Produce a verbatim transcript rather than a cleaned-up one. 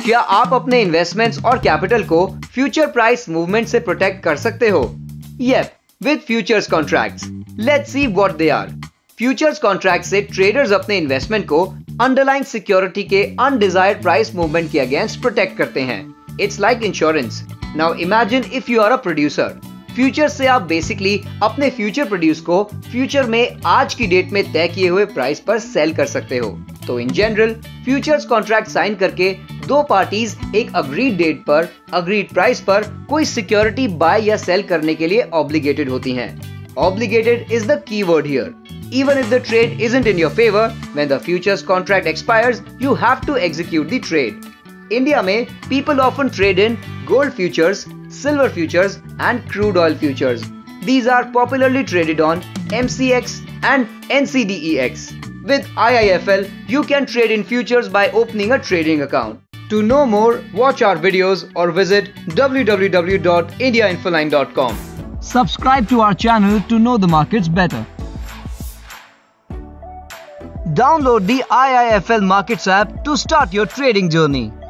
क्या आप अपने इन्वेस्टमेंट्स और कैपिटल को फ्यूचर प्राइस मूवमेंट से प्रोटेक्ट कर सकते हो? Yep, with futures contracts. Let's see what they are. Futures contract से ट्रेडर्स अपने इन्वेस्टमेंट को अंडरलाइंग सिक्योरिटी के अनडिजायर्ड प्राइस मूवमेंट के अगेंस्ट प्रोटेक्ट करते हैं। It's like insurance. Now imagine if you are a producer. Future से आप basically अपने फ्यूचर प्रोड्यूस को फ्यूचर में आज की डेट में तय किए हुए प्राइस पर सेल कर सकते हो। तो in general futures contract sign करके दो पार्टीज एक अग्रीड डेट पर अग्रीड प्राइस पर कोई सिक्योरिटी बाय या सेल करने के लिए ऑब्लिगेटेड होती हैं। Obligated is the keyword here. Even if the trade isn't in your favor, when the futures contract expires, you have to execute the trade. India में people often trade in gold futures, silver futures and crude oil futures. These are popularly traded on M C X and N C D E X. With I I F L, you can trade in futures by opening a trading account. To know more, watch our videos or visit w w w dot india infoline dot com. Subscribe to our channel to know the markets better. Download the I I F L Markets app to start your trading journey.